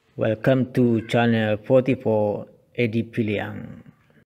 Welcome to channel 44 Edi Piliang.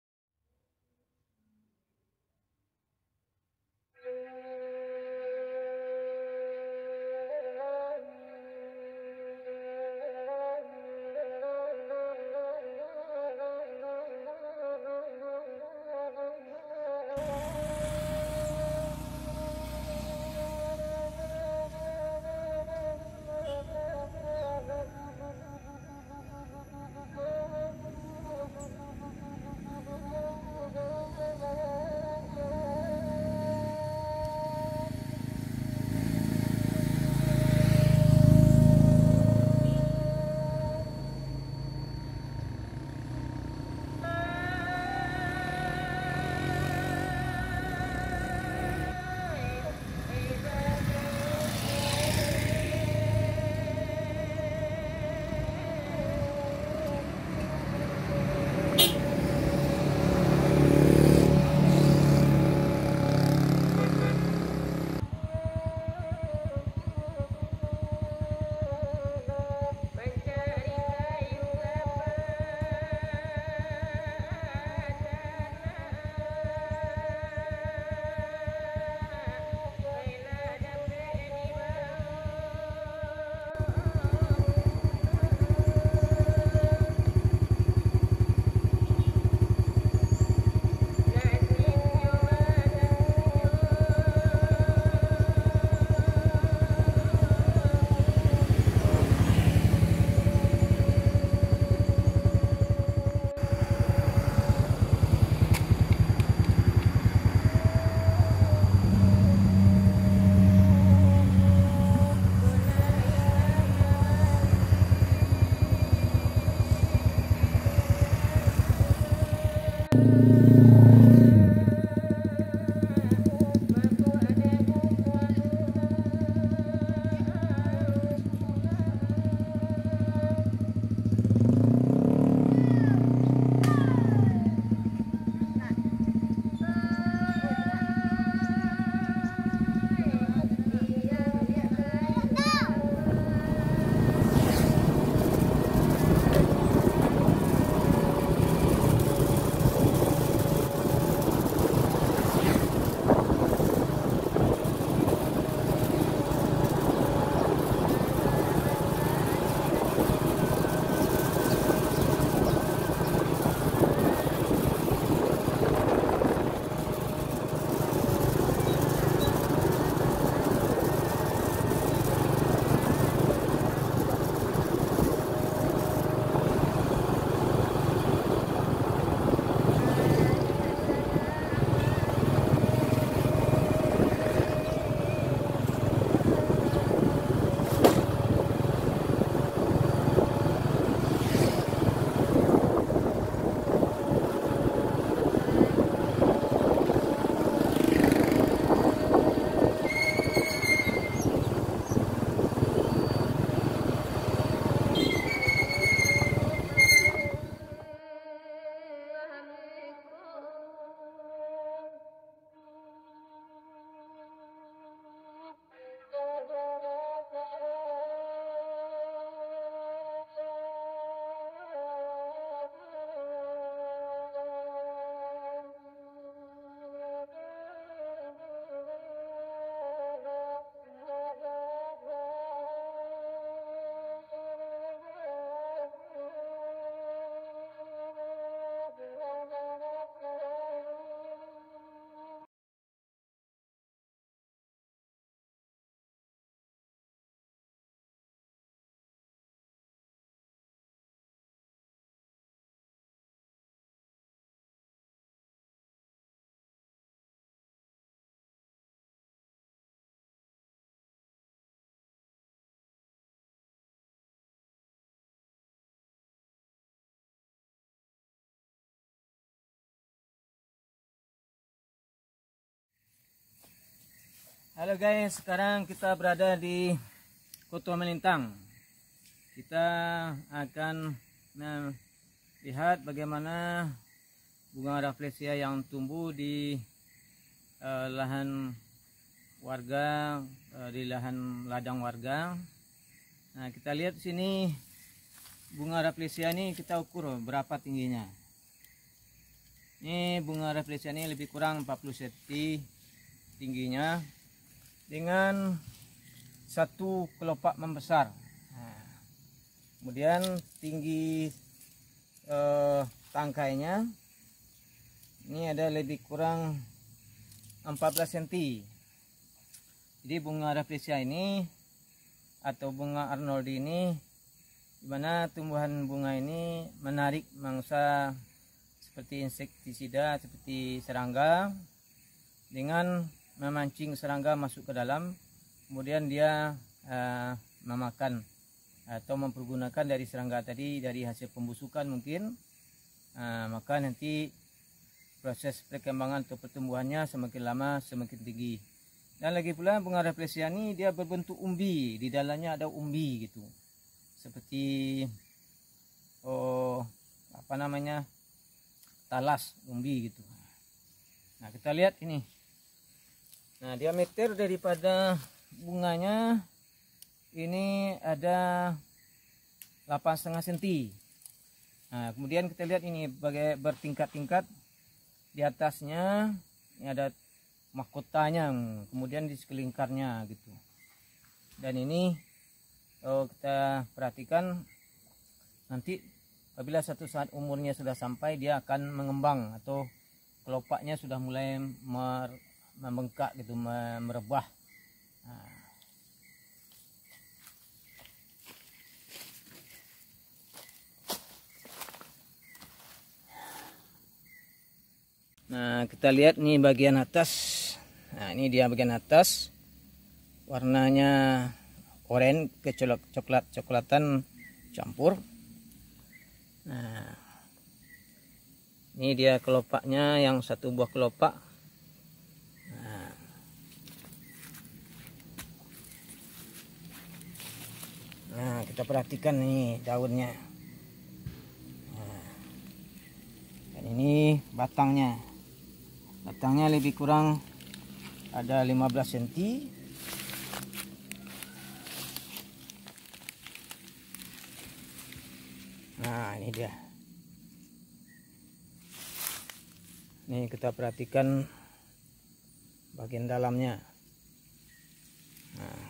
Halo guys, sekarang kita berada di Kota Melintang. Kita akan melihat bagaimana bunga rafflesia yang tumbuh di lahan warga, di lahan ladang warga. Nah, kita lihat di sini bunga rafflesia ini kita ukur berapa tingginya. Ini bunga rafflesia ini lebih kurang 40 cm tingginya dengan satu kelopak membesar. Nah, kemudian tinggi tangkainya ini ada lebih kurang 14 cm. Jadi bunga rafflesia ini atau bunga Arnoldi ini, dimana tumbuhan bunga ini menarik mangsa seperti insektisida seperti serangga dengan memancing serangga masuk ke dalam, kemudian dia memakan atau mempergunakan dari serangga tadi dari hasil pembusukan mungkin, maka nanti proses perkembangan atau pertumbuhannya semakin lama semakin tinggi. Dan lagi pula bunga rafflesia ini dia berbentuk umbi, di dalamnya ada umbi gitu, seperti talas umbi gitu. Nah, kita lihat ini. Nah, diameter daripada bunganya ini ada 8,5 cm. Nah, kemudian kita lihat ini bagai bertingkat-tingkat. Di atasnya ini ada mahkotanya, kemudian di sekelingkarnya gitu. Dan ini kita perhatikan nanti apabila satu saat umurnya sudah sampai, dia akan mengembang atau kelopaknya sudah mulai membengkak gitu, merebah. Nah, kita lihat nih bagian atas. Nah, ini dia bagian atas, warnanya oranye ke coklatan campur. Nah, ini dia kelopaknya, yang satu buah kelopak. Nah, kita perhatikan nih daunnya. Dan ini batangnya. Batangnya lebih kurang ada 15 cm. Nah, ini dia. Nih kita perhatikan bagian dalamnya. Nah.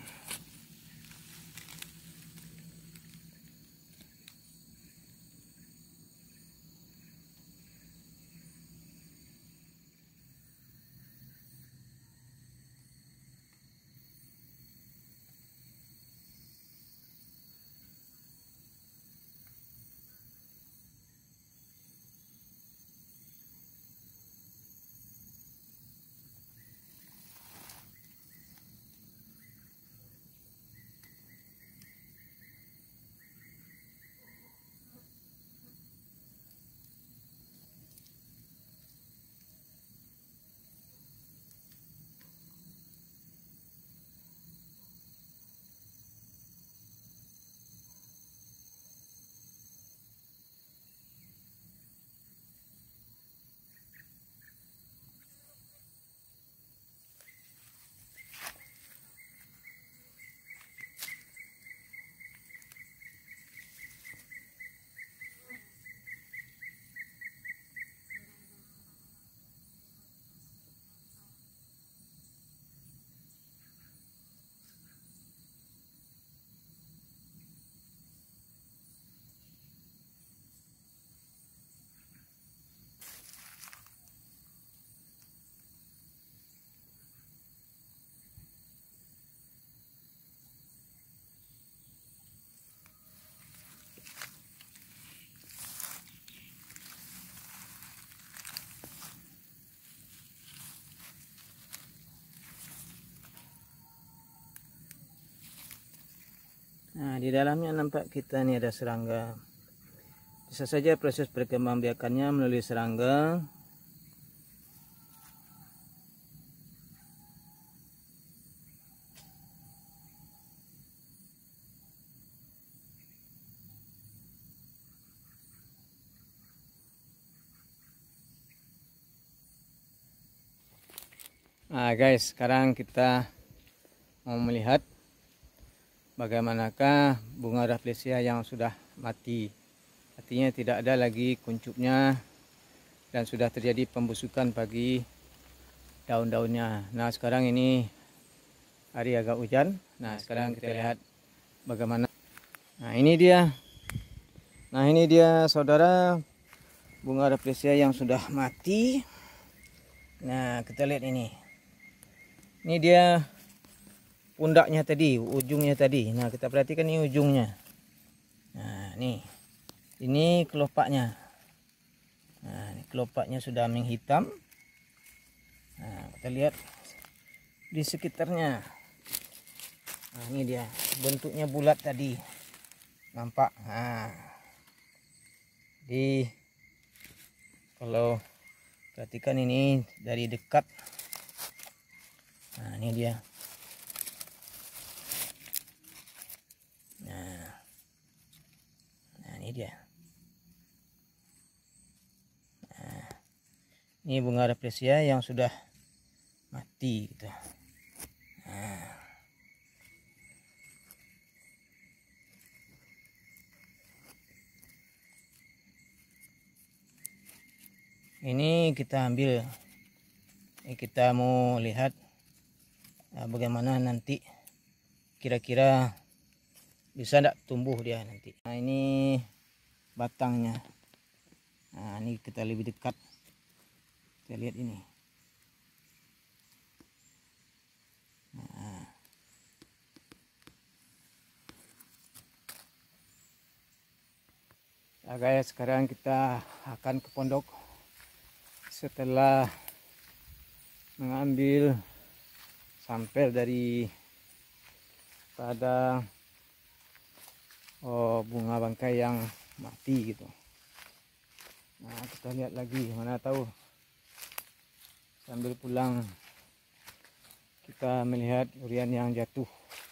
Nah, di dalamnya nampak kita nih ada serangga. Bisa saja proses perkembangbiakannya melalui serangga. Nah guys, sekarang kita mau melihat bagaimanakah bunga rafflesia yang sudah mati. Artinya tidak ada lagi kuncupnya dan sudah terjadi pembusukan bagi daun-daunnya. Nah, sekarang ini hari agak hujan. Nah, sekarang kita lihat bagaimana. Nah, ini dia. Nah, ini dia saudara bunga rafflesia yang sudah mati. Nah, kita lihat ini. Ini dia pundaknya tadi, ujungnya tadi. Nah, kita perhatikan ini ujungnya. Nah, nih. Ini kelopaknya. Nah, ini kelopaknya sudah menghitam. Nah, kita lihat di sekitarnya. Nah, ini dia. Bentuknya bulat tadi. Nampak? Nah. Jadi kalau perhatikan ini dari dekat. Nah, ini dia. Nah, ini dia. Nah, ini bunga rafflesia yang sudah mati gitu. Nah. Ini kita ambil. Ini kita mau lihat bagaimana nanti kira-kira bisa tidak tumbuh dia nanti. Nah, ini batangnya. Nah, ini kita lebih dekat. Kita lihat ini. Nah guys, sekarang kita akan ke pondok setelah mengambil sampel dari pada bunga bangkai yang mati gitu. Nah, kita lihat lagi, mana tahu sambil pulang kita melihat durian yang jatuh.